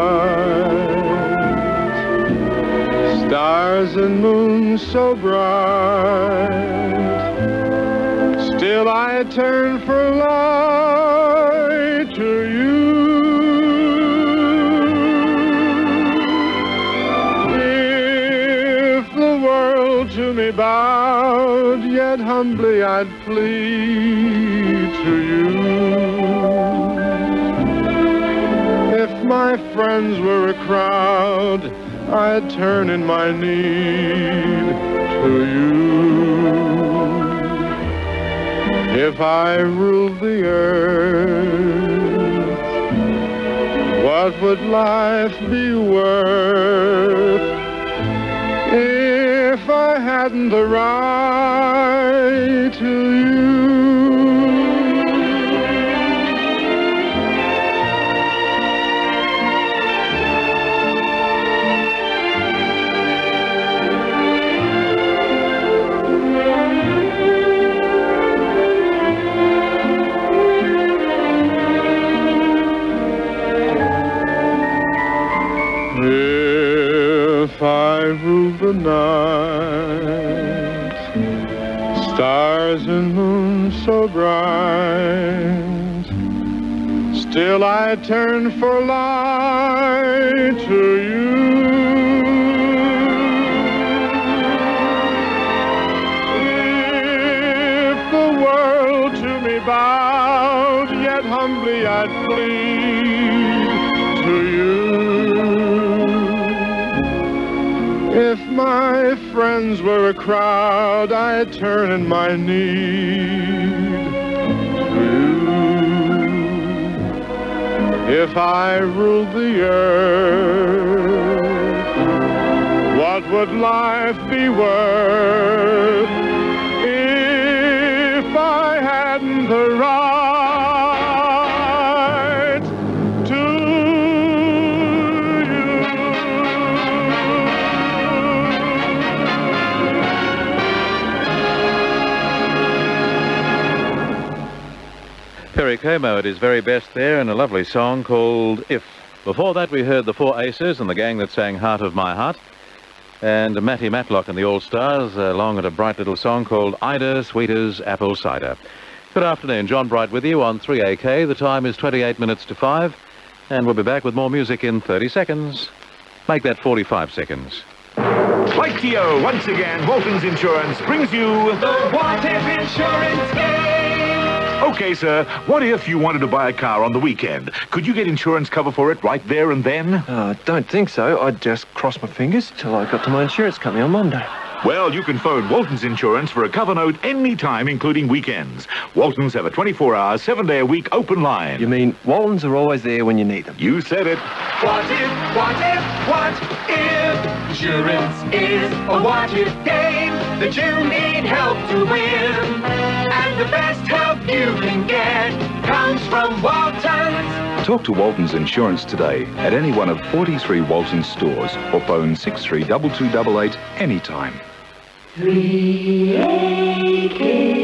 night, stars and moon so bright, still I turn for light to you. If the world to me bowed, yet humbly I'd plead to you. If my friends were a crowd, I'd turn in my need to you. If I ruled the earth, what would life be worth if I hadn't the right to you? If I ruled the night, stars and moon so bright, still I turn for light to you. If the world to me bowed, yet humbly I'd plead to you. If my friends were a crowd, I'd turn in my need to you. If I ruled the earth, what would life be worth if I hadn't the right to Perry Como at his very best there in a lovely song called If. Before that we heard the Four Aces and the gang that sang Heart of My Heart, and Matty Matlock and the All-Stars along at a bright little song called Ida Sweeter's Apple Cider. Good afternoon, John Bright with you on 3AK. The time is 28 minutes to 5, and we'll be back with more music in 30 seconds. Make that 45 seconds. Like Tio, once again, Walton's Insurance brings you the What If Insurance Game. Okay, sir, what if you wanted to buy a car on the weekend? Could you get insurance cover for it right there and then? I don't think so. I'd just cross my fingers till I got to my insurance company on Monday. Well, you can phone Walton's Insurance for a cover note any time, including weekends. Walton's have a 24-hour, 7-day-a-week open line. You mean Walton's are always there when you need them? You said it. What if, what if, what if? Insurance is a what if game that you need help to win. And the best help you can get comes from Walton's. Talk to Walton's Insurance today at any one of 43 Walton's stores or phone 632288 anytime. 3AK.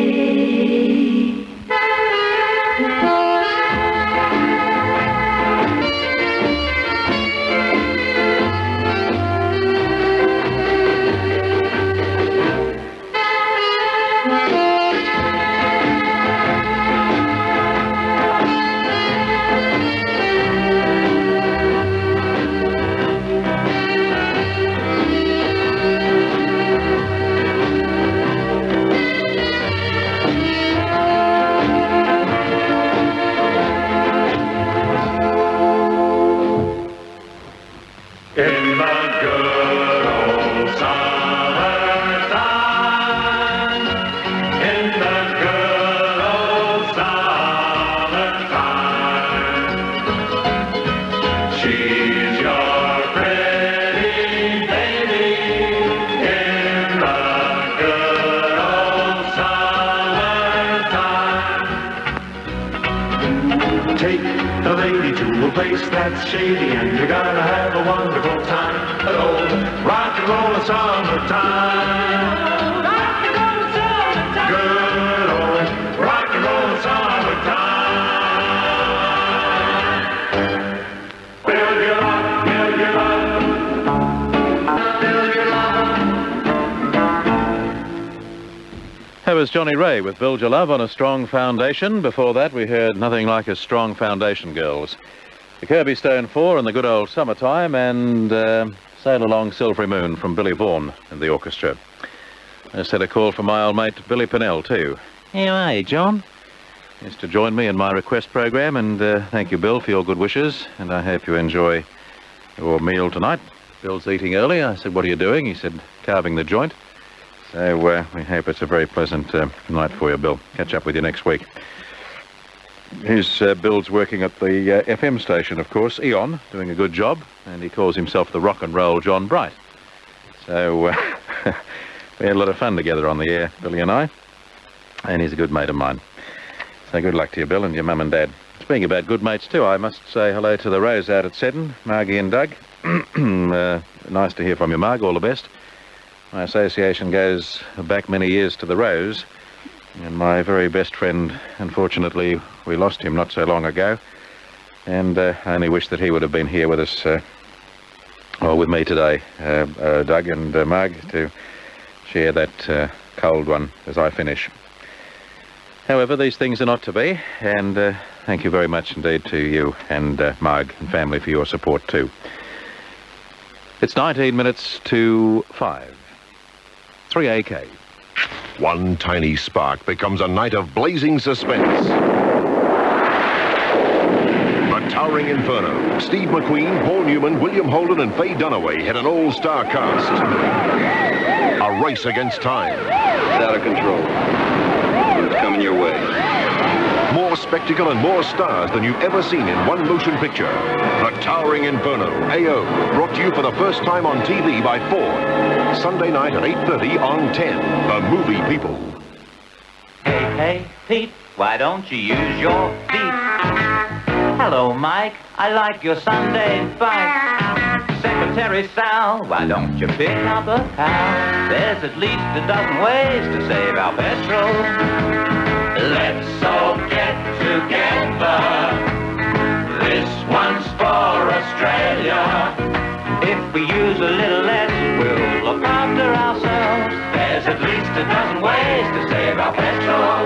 Take a lady to a place that's shady, and you're gonna have a wonderful time. Right old summertime. Rock and roll summertime. Good old rock and roll summertime. Build your love, build your love. Build your love. That was Johnny Ray with Build Your Love on a Strong Foundation. Before that, we heard Nothing Like a Strong Foundation, Girls. The Kirby Stone 4 and the Good Old Summertime, and Sail Along Silvery Moon from Billy Vaughan and the orchestra. I just had a call from my old mate Billy Pinnell too. How are you, John? He used to join me in my request program, and thank you, Bill, for your good wishes, and I hope you enjoy your meal tonight. Bill's eating early. I said, what are you doing? He said, carving the joint. So we hope it's a very pleasant night for you, Bill. Catch up with you next week. Bill's working at the FM station, of course, Eon, doing a good job, and he calls himself the rock and roll John Bright. So we had a lot of fun together on the air, Billy and I, and he's a good mate of mine. So good luck to you, Bill, and your mum and dad. Speaking about good mates too, I must say hello to the Rose out at Seddon, Margie and Doug. Nice to hear from you, Marg. All the best. My association goes back many years to the Rose, and my very best friend, unfortunately, we lost him not so long ago, and I only wish that he would have been here with us, or with me today, Doug and Marg, to share that cold one as I finish. However, these things are not to be, and thank you very much indeed to you and Marg and family for your support too. It's 19 minutes to 5. 3AK. One tiny spark becomes a night of blazing suspense. The Towering Inferno. Steve McQueen, Paul Newman, William Holden and Faye Dunaway had an all-star cast. A race against time. It's out of control. It's coming your way. More spectacle and more stars than you've ever seen in one motion picture. The Towering Inferno, AO, brought to you for the first time on TV by Ford. Sunday night at 8:30 on 10, The Movie People. Hey, hey, Pete, why don't you use your feet? Hello, Mike, I like your Sunday bike. Secretary Sal, why don't you pick up a pal? There's at least a dozen ways to save our petrol. Let's all get together. This one's for Australia. If we use a little less, we'll look after ourselves. There's at least a dozen ways to save our petrol.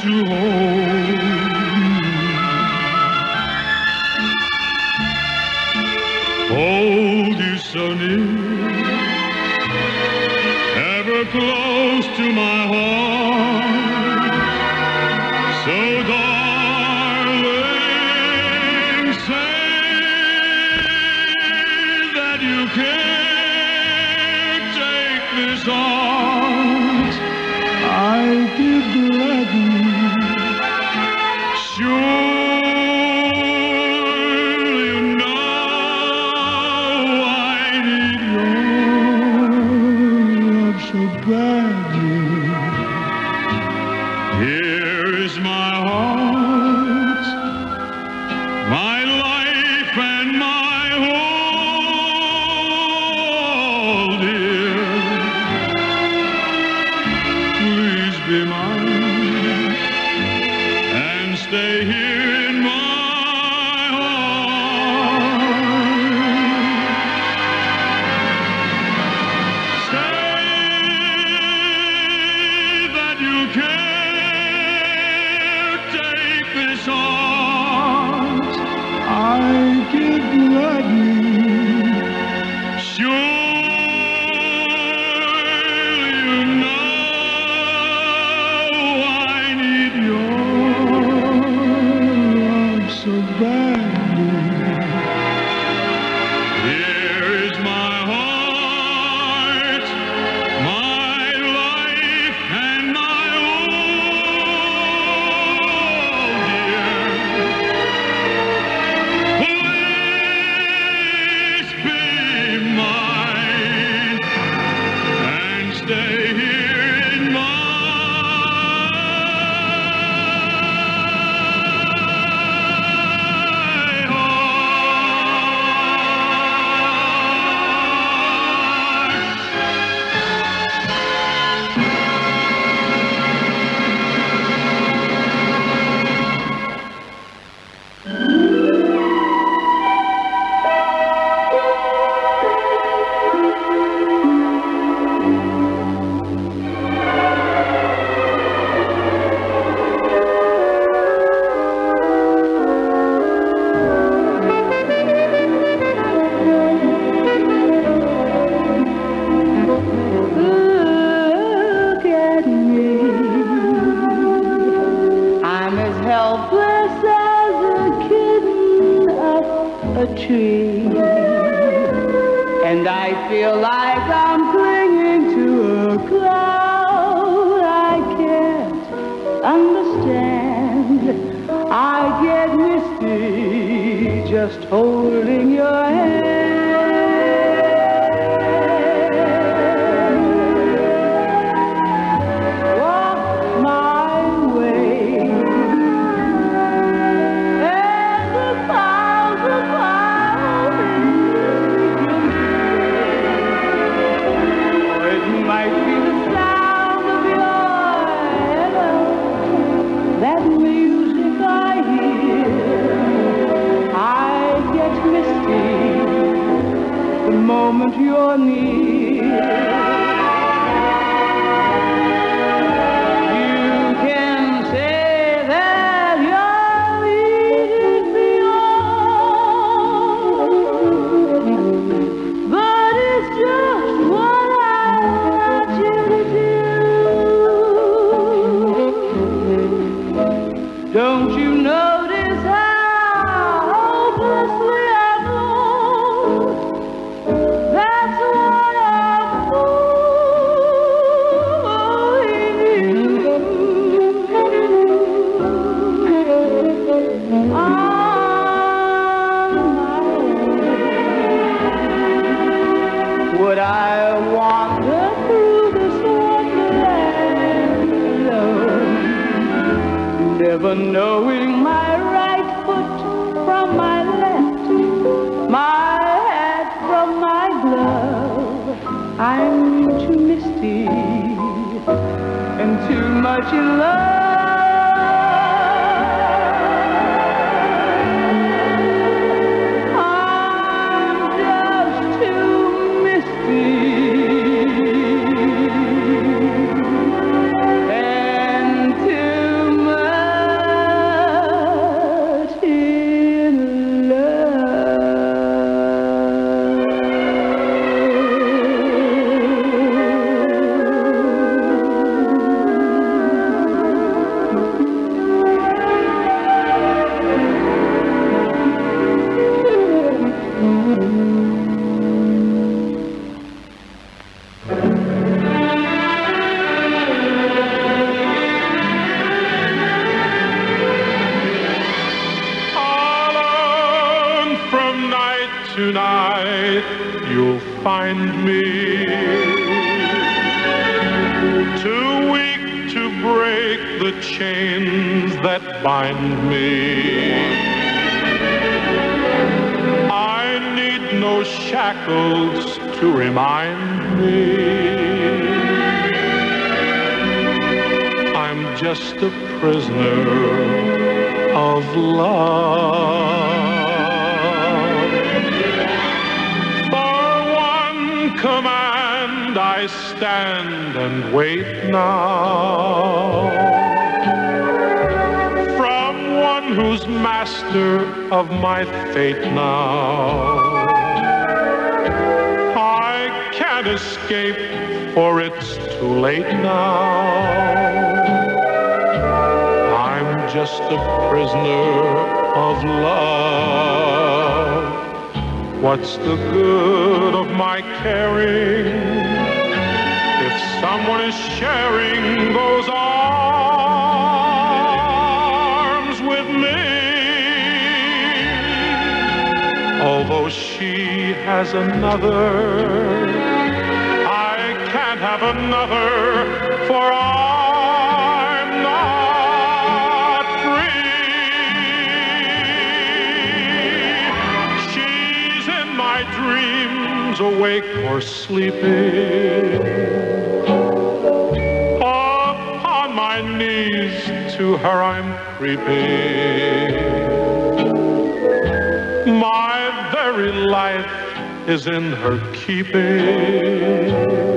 to hold me, hold you so near, ever close to my heart. So darling, say that you can't take this heart I give gladly. Sure you know I need your love so badly. Here is my heart, my life and my whole, dear. Please be mine and stay here in my heart. Say that you can't take this heart I give gladly. Sure you know I need your love so badly. Here is my heart, my life and my all, dear. Please be mine and stay here in my Look at me. I'm as helpless as a kitten up a tree. And I feel like I'm clinging to a cloud I can't understand. I get misty just holding your hand. Walk my way, and a thousand or it might be the sound of your hello, that music I hear. I get misty the moment you're near. You can say that you're leading me on, but it's just what I want you to do. Don't you notice how hopelessly I'm lost? That's what I'm fooling you. On my way. Would I wander through this wonderland alone, never knowing my right foot from my left, my hat from my glove? I'm too misty and too much in love. I'm just too misty and too much tonight you'll find me too weak to break the chains that bind me. I need no shackles to remind me I'm just a prisoner of love. Command I stand and wait now, from one who's master of my fate now. I can't escape, for it's too late now. I'm just a prisoner of love. What's the good of my caring if someone is sharing those arms with me? Although she has another, I can't have another, for I'm not free. My dreams, awake or sleeping, upon my knees to her I'm creeping. My very life is in her keeping.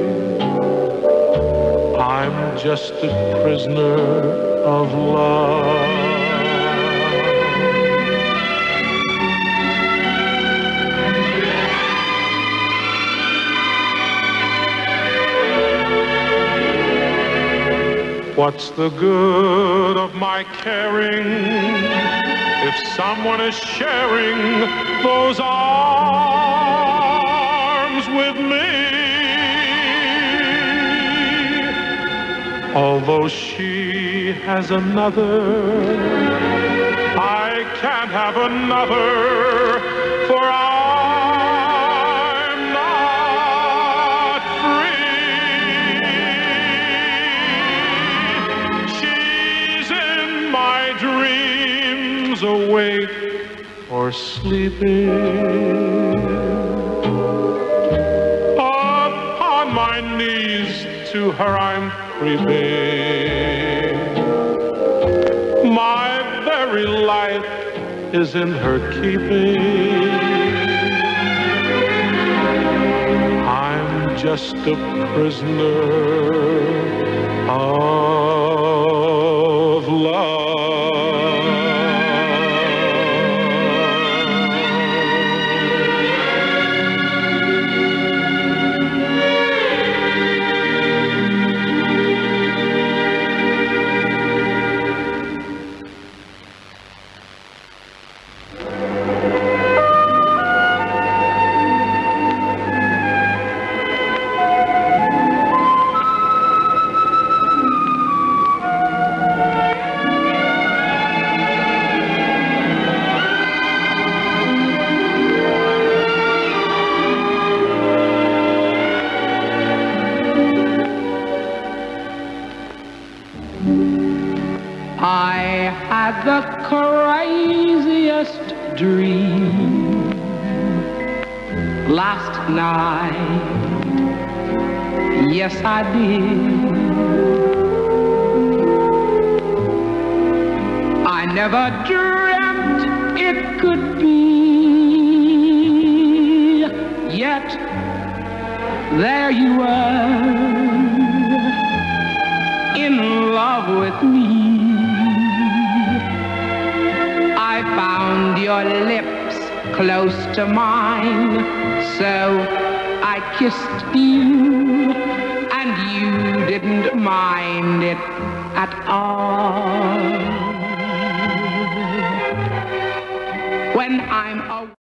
I'm just a prisoner of love. What's the good of my caring if someone is sharing those arms with me? Although she has another, I can't have another, for I'm not free. She's in my dreams, awake or sleeping. Upon my knees to her I'm creeping. My very life is in her keeping. I'm just a prisoner of love. I had the craziest dream last night. Yes, I did. I never dreamt it could be, yet there you were, in love with me. I found your lips close to mine, so I kissed you, and you didn't mind it at all. When I'm